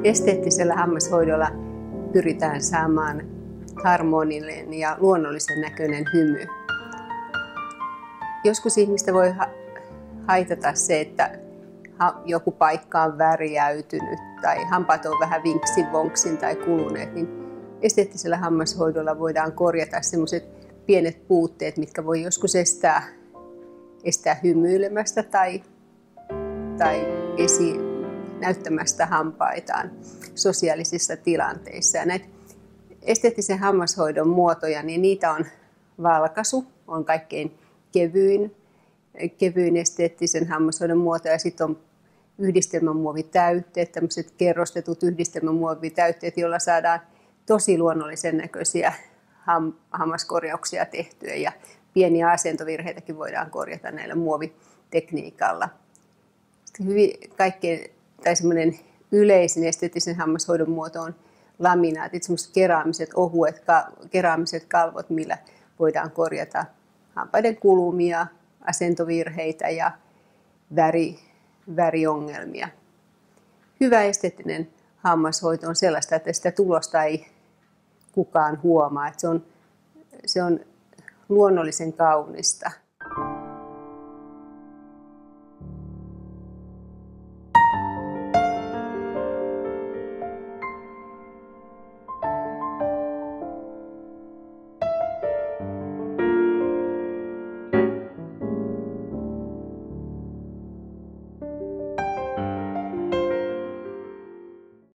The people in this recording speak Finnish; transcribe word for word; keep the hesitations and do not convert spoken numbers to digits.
Esteettisellä hammashoidolla pyritään saamaan harmoninen ja luonnollisen näköinen hymy. Joskus ihmistä voi haitata se, että joku paikka on värjäytynyt tai hampaat on vähän vinksin, vonksin tai kuluneet, niin esteettisellä hammashoidolla voidaan korjata sellaiset pienet puutteet, mitkä voi joskus estää, estää hymyilemästä tai, tai esi näyttämästä hampaitaan sosiaalisissa tilanteissa. Ja näitä esteettisen hammashoidon muotoja, niin niitä on valkaisu, on kaikkein kevyin, kevyin esteettisen hammashoidon muoto, ja sitten on yhdistelmämuovitäytteet, tämmöiset kerrostetut yhdistelmämuovitäytteet, joilla saadaan tosi luonnollisen näköisiä ham, hammaskorjauksia tehtyä, ja pieniä asentovirheitäkin voidaan korjata näillä muovitekniikalla. Hyvin kaikkein, tai semmoinen yleisin esteettisen hammashoidon muoto on laminaatit, semmoiset keraamiset, ohuet keraamiset kalvot, millä voidaan korjata hampaiden kulumia, asentovirheitä ja väri, väriongelmia. Hyvä esteettinen hammashoito on sellaista, että sitä tulosta ei kukaan huomaa, että se on, se on luonnollisen kaunista.